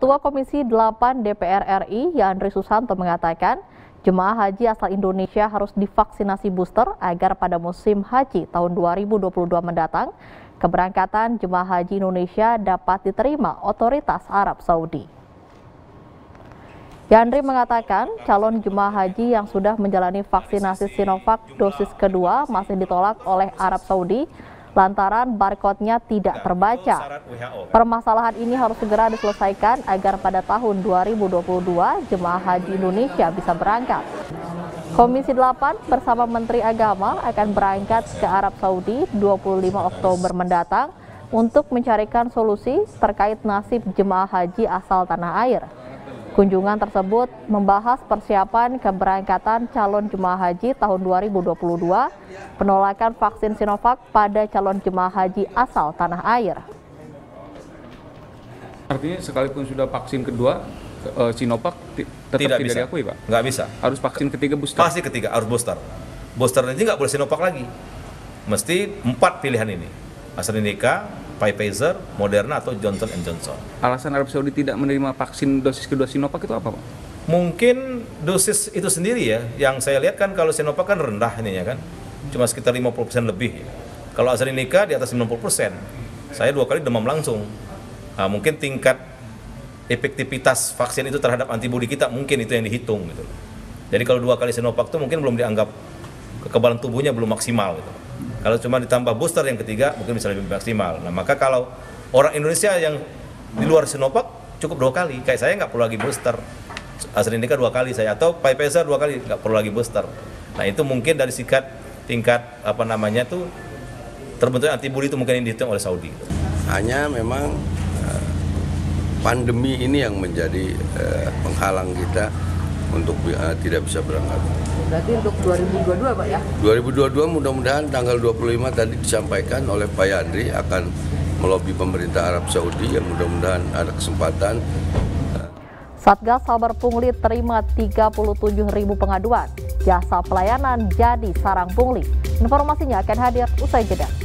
Ketua Komisi 8 DPR RI, Yandri Susanto mengatakan, jemaah haji asal Indonesia harus divaksinasi booster agar pada musim haji tahun 2022 mendatang, keberangkatan jemaah haji Indonesia dapat diterima otoritas Arab Saudi. Yandri mengatakan, calon jemaah haji yang sudah menjalani vaksinasi Sinovac dosis kedua masih ditolak oleh Arab Saudi lantaran barcode-nya tidak terbaca. Permasalahan ini harus segera diselesaikan agar pada tahun 2022 jemaah haji Indonesia bisa berangkat. Komisi 8 bersama Menteri Agama akan berangkat ke Arab Saudi 25 Oktober mendatang untuk mencarikan solusi terkait nasib jemaah haji asal tanah air. Kunjungan tersebut membahas persiapan keberangkatan calon jemaah haji tahun 2022, penolakan vaksin Sinovac pada calon jemaah haji asal tanah air. Artinya sekalipun sudah vaksin kedua, Sinovac tetap tidak diakui, Pak? Nggak bisa. Harus vaksin ketiga booster? Pasti ketiga, harus booster. Booster nanti nggak boleh Sinovac lagi. Mesti 4 pilihan ini. AstraZeneca, Pfizer, Moderna, atau Johnson & Johnson. Alasan Arab Saudi tidak menerima vaksin dosis kedua Sinovac itu apa, Pak? Mungkin dosis itu sendiri ya. Yang saya lihat kan kalau Sinovac kan rendah ini ya kan. Cuma sekitar 50% lebih. Kalau AstraZeneca di atas 90%. Saya 2 kali demam langsung. Nah, mungkin tingkat efektivitas vaksin itu terhadap antibodi kita mungkin itu yang dihitung gitu. Jadi kalau 2 kali Sinovac itu mungkin belum dianggap kekebalan tubuhnya belum maksimal gitu. Kalau cuma ditambah booster yang ketiga mungkin bisa lebih maksimal. Nah, maka kalau orang Indonesia yang di luar Sinovac cukup 2 kali. Kayak saya nggak perlu lagi booster. AstraZeneca 2 kali saya, atau Pfizer 2 kali, nggak perlu lagi booster. Nah, itu mungkin dari tingkat tuh terbentuknya antibodi itu mungkin yang dihitung oleh Saudi. Hanya memang pandemi ini yang menjadi penghalang kita untuk tidak bisa berangkat. Berarti untuk 2022, Pak ya? 2022 mudah-mudahan tanggal 25 tadi disampaikan oleh Pak Yandri akan melobi pemerintah Arab Saudi yang mudah-mudahan ada kesempatan. Satgas Sabar Pungli terima 37.000 pengaduan. Jasa pelayanan jadi sarang pungli. Informasinya akan hadir usai jeda.